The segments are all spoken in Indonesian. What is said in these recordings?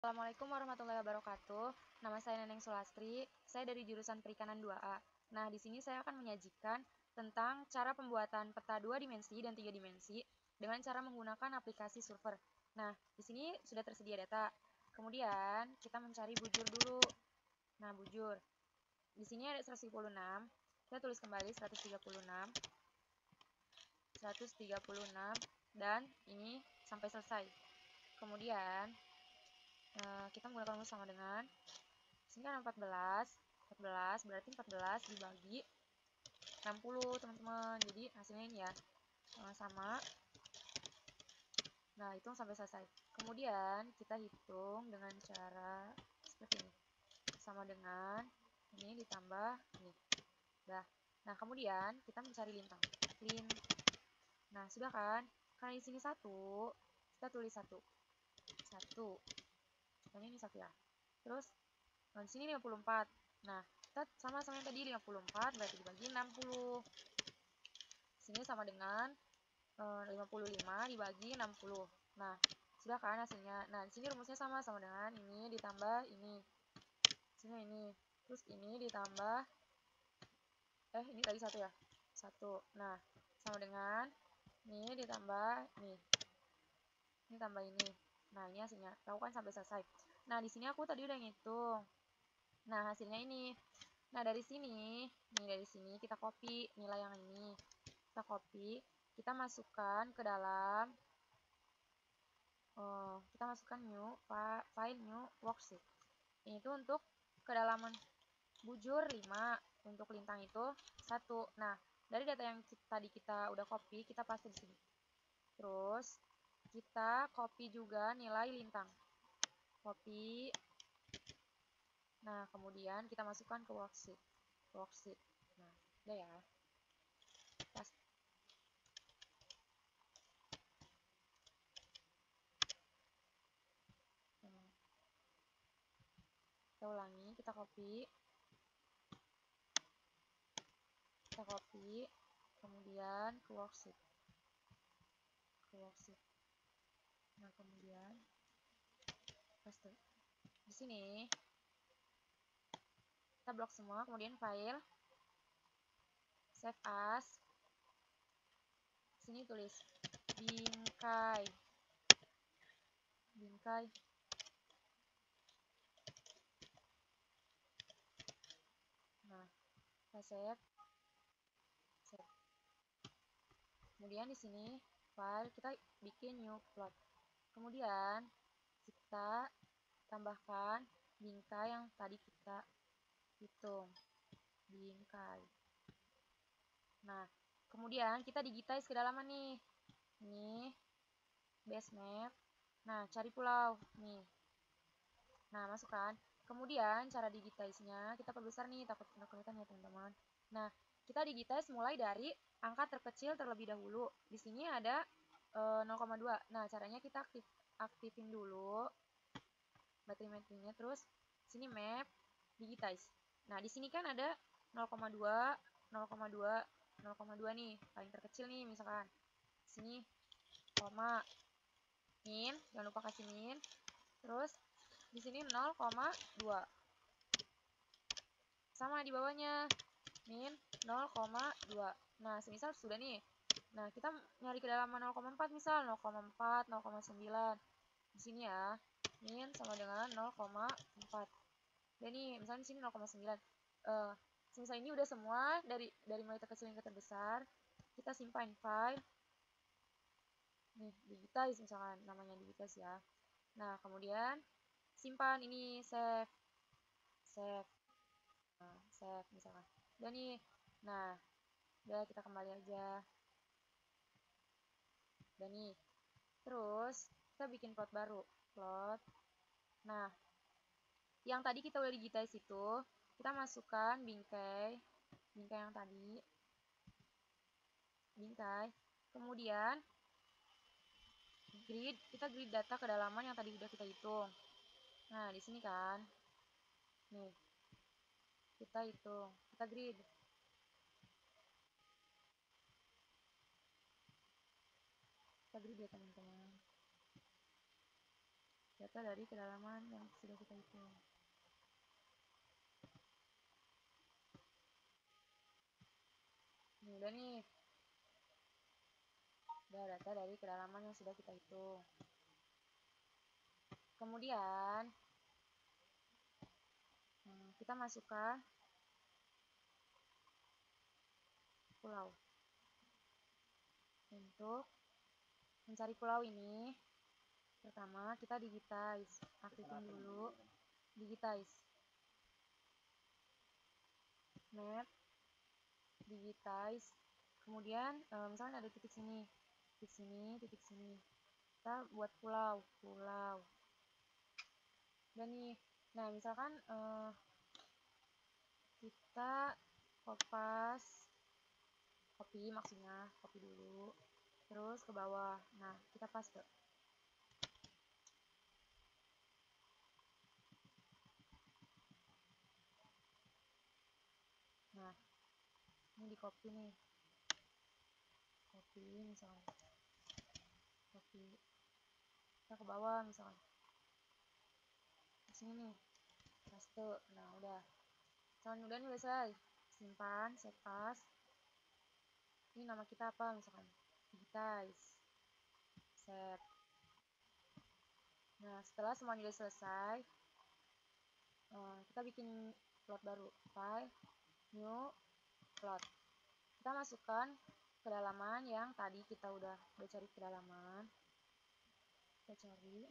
Assalamualaikum warahmatullahi wabarakatuh. Nama saya Neneng Sulastri. Saya dari jurusan Perikanan 2A. Nah, di sini saya akan menyajikan tentang cara pembuatan peta 2 dimensi dan 3 dimensi dengan cara menggunakan aplikasi Surfer. Nah, di sini sudah tersedia data. Kemudian, kita mencari bujur dulu. Nah, bujur. Di sini ada 136. Kita tulis kembali 136. 136 dan ini sampai selesai. Kemudian kita menggunakan rumus sama dengan sini kan 14 berarti 14 dibagi 60 teman-teman, jadi hasilnya ini ya sama-sama. Nah, hitung sampai selesai. Kemudian kita hitung dengan cara seperti ini, sama dengan ini ditambah ini. Nah, kemudian kita mencari lintang. Nah, sudah kan, karena di sini 1, kita tulis 1. Dan ini 1 ya. Terus di sini 54. Nah, kita sama-sama yang tadi 54 berarti dibagi 60. Sini sama dengan 55 dibagi 60. Nah, sudah kan hasilnya. Nah, di sini rumusnya sama dengan ini ditambah ini. Sini ini. Terus ini ditambah ini tadi 1 ya. 1. Nah, sama dengan ini ditambah ini. Ini tambah ini. Nah, ini hasilnya. Tahu kan sampai selesai. Nah, di sini aku tadi udah ngitung. Nah, hasilnya ini. Nah, dari sini kita copy nilai yang ini. Kita copy, kita masukkan ke dalam new file new worksheet. Ini tuh untuk kedalaman bujur 5, untuk lintang itu 1. Nah, dari data yang tadi kita udah copy, kita paste di sini. Terus kita copy juga nilai lintang. Copy. Nah, kemudian kita masukkan ke worksheet. Nah, udah ya. Kita ulangi, kita copy, kemudian ke worksheet. Nah, kemudian paste. Di sini kita blok semua, kemudian file, save as. Sini tulis bingkai. Nah, kita save. Kemudian di sini file, kita bikin new plot. Kemudian kita tambahkan bingkai yang tadi kita hitung. Bingkai. Nah, kemudian kita digitize kedalaman nih. Ini base map. Nah, cari pulau nih. Nah, masukkan. Kemudian cara digitize-nya kita perbesar nih, takut kelihatan ya teman-teman. Nah, kita digitize mulai dari angka terkecil terlebih dahulu. Di sini ada 0,2. Nah, caranya kita aktifin dulu baterai-nya, terus sini map digitize. Nah, di sini kan ada 0,2, 0,2, 0,2 nih, paling terkecil nih misalkan. Sini koma min, jangan lupa kasih min. Terus di sini 0,2. Sama di bawahnya min 0,2. Nah, semisal sudah nih. Nah, kita nyari kedalaman 0,4 misal 0,4, 0,9. Di sini ya, min sama dengan 0,4. Dan nih, misalnya di sini 0,9. Semisal ini udah semua dari mulai terkecil hingga terbesar. Kita simpan file. Nih, digitize misalkan, namanya digitize ya. Nah, kemudian simpan ini, save. Nah, save misalkan. Dan nih, nah, udah kita kembali aja. Dan nih, terus kita bikin plot baru. Nah, yang tadi kita udah digitize itu, kita masukkan bingkai yang tadi. Kemudian kita grid data kedalaman yang tadi udah kita hitung. Nah, di sini kan. Nih. Kita hitung, kita grid. Ya, teman-teman. data dari kedalaman yang sudah kita hitung. Ini udah nih, udah data dari kedalaman yang sudah kita hitung. Kemudian kita masukkan pulau. Untuk mencari pulau ini, pertama kita digitize, aktifin dulu digitize, map, digitize, kemudian misalnya ada titik sini, kita buat pulau. Dan nih, nah misalkan kita copy dulu, terus ke bawah. Nah, kita paste. Nah, ini di copy nih. Copy misalnya. Copy. Kita ke bawah misalnya. Di sini nih. Paste. Nah, udah. Misalnya udah nih selesai. Simpan, save as. Ini nama kita apa misalkan? Digitize. Save. Nah, setelah semuanya udah selesai, kita bikin plot baru. File, new, plot. Kita masukkan kedalaman yang tadi kita udah cari kedalaman. Kita cari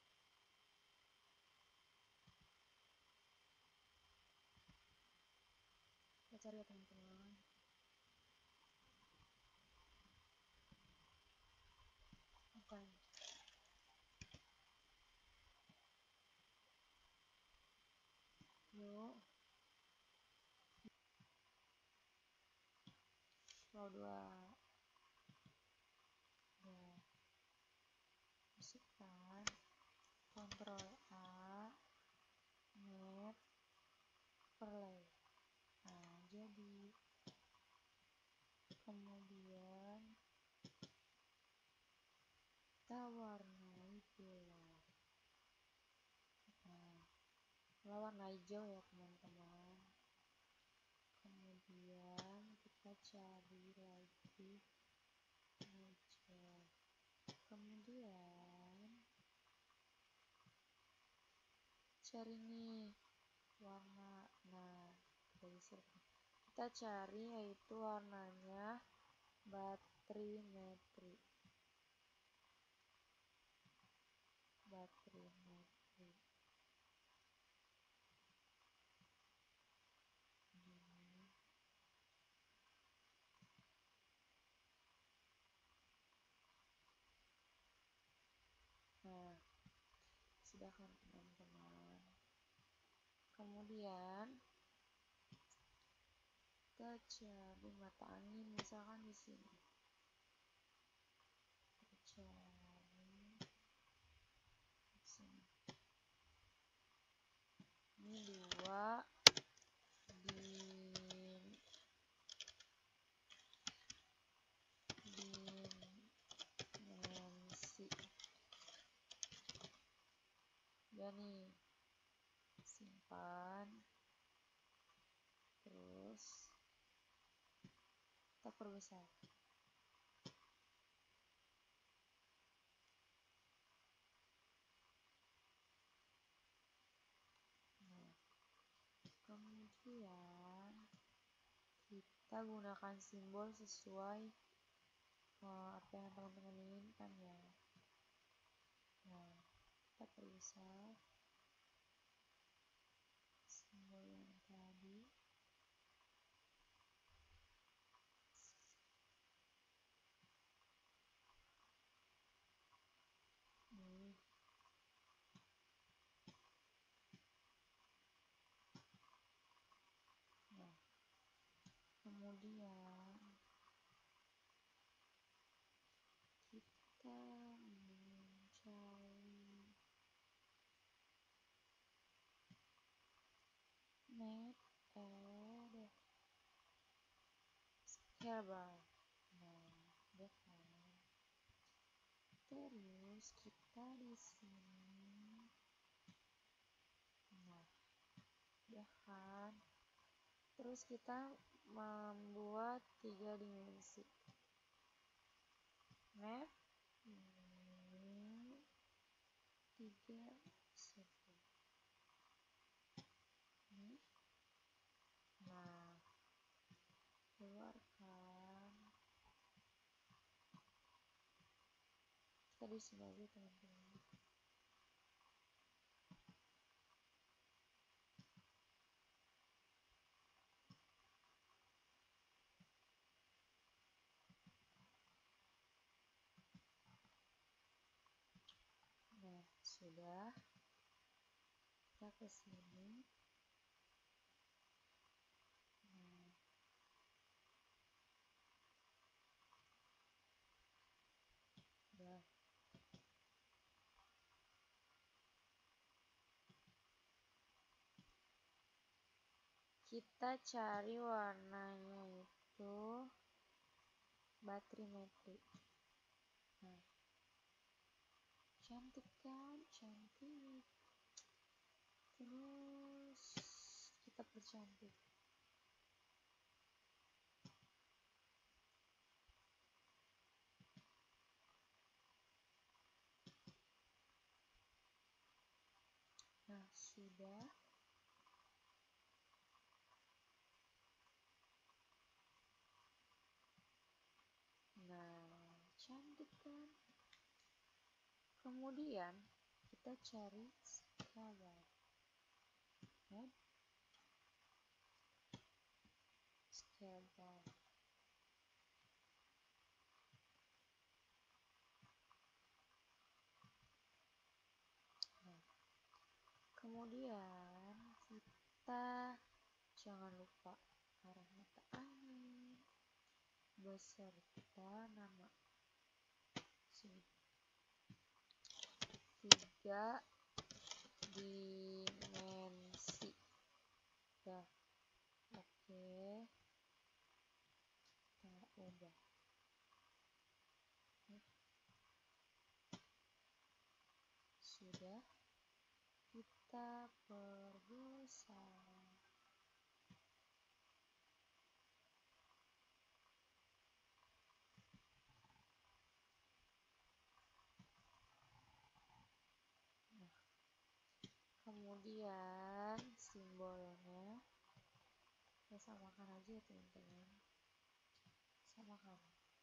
ya teman-teman. Bukan. New, row 2. Nah, masukkan Ctrl A, map, overlay. Nah, jadi kemudian kita warnai pulau. Nah, pulau warna hijau ya teman-teman. Kemudian kita cari lagi hijau. Kemudian cari nih warna. Nah, kita cari yaitu warnanya batrimetri. Nah, sudah kan teman-teman. Kemudian kita cari mata angin misalkan di sini. Kita cari di sini. Ini 2 dimensi. Ya nih, simpan, terus kita perbesar. Nah, kemudian kita gunakan simbol sesuai apa yang teman-teman inginkan ya. Nah, kita perbesar simbol yang tadi. Nih. Nah, kemudian kita mencari map add scale bar. Nah, udah kan. Terus kita di sini Udah kan? Terus kita membuat 3 dimensi. Map ini 3 satu. Ini. Nah, keluarkan. Kita di sini aja teman-teman. Nah, sudah. Kita ke sini. Nah, udah. Kita cari warnanya itu batrimetri. Nah, cantik kan? Cantik. Terus kita percantik. Nah, sudah. Nah, cantik kan? Kemudian kita cari scale. Nah, scale. Nah, kemudian kita jangan lupa arah mata angin beserta nama. Sini. 3 dimensi. Udah. Oke. Kita ubah. Sudah. Kita perbesar. Nah, kemudian simbolnya kita samakan aja ya teman-teman. Samakan.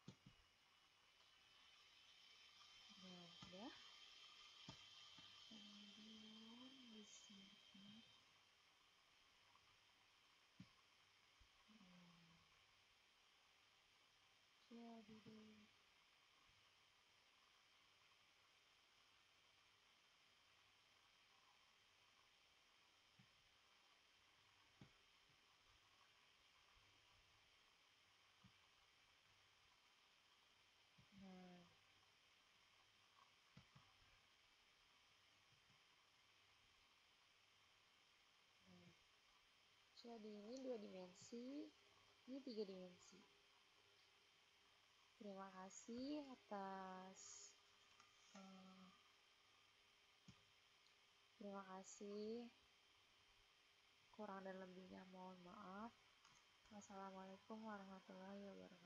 Nah, udah. Kemudian di sini. Jadi deh. Nah, nah. Jadi ini 2 dimensi, ini 3 dimensi. Terima kasih atas terima kasih. Kurang dan lebihnya mohon maaf. Wassalamualaikum warahmatullahi wabarakatuh.